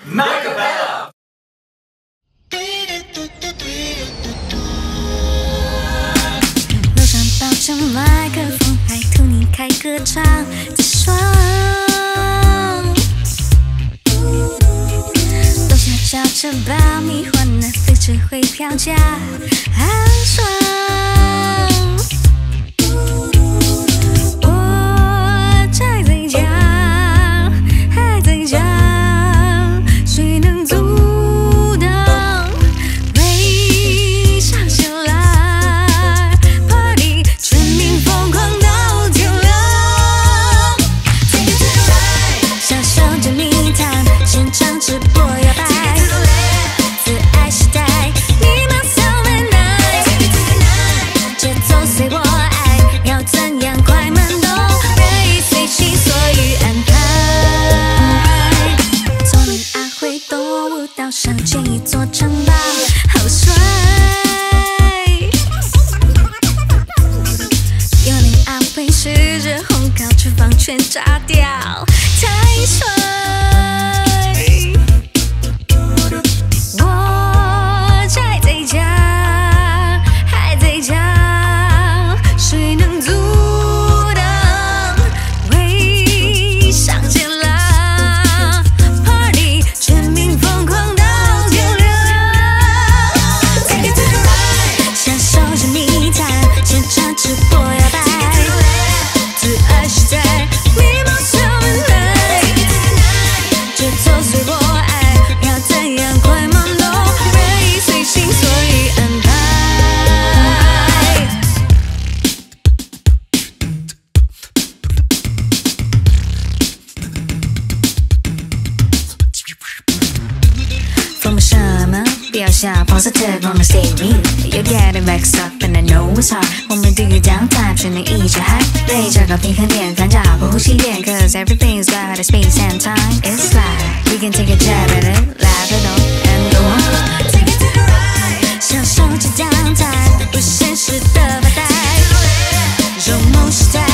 MICappella。 路上抱着麦克风，还图你开歌唱的爽。楼下叫着爆米花，那飞只会票价很爽。我宅在家，还在家，谁能阻挡？微笑起来 ，Party 全民疯狂到天亮。享受着密谈，现场直播摇摆。自爱时代，你马上来来，节奏随我爱，要怎样快慢都被随心所欲安排。从你阿辉动舞蹈上建一座城堡，好帅。有你阿辉试着烘烤，厨房全炸掉，太帅。我宅在家，还在家，谁能阻挡？微笑起来 ，Party 全民疯狂到天亮。享受着密谈，现场直播摇摆。自爱时代，你马上来，节奏随我爱，要怎样快慢都被随心所欲安排。风没什么，不要想 positive on the stay me。You're getting vexed up and I know it's hard。我们对于 downtime 只能一直嗨，对找个平衡点，反正不呼吸点 ，cause everything's got a space and time. It's like we can take a jab at it, laugh it up and go on. Take it to the right， 享受着 downtime， 不现实的发呆，融梦时代。